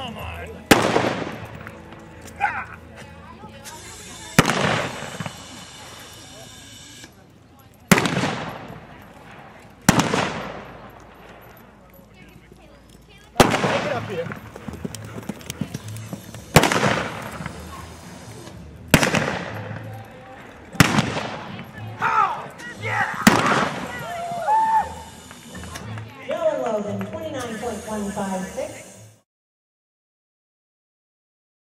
Come on. Take it up here. Dylan Logan, 29.15.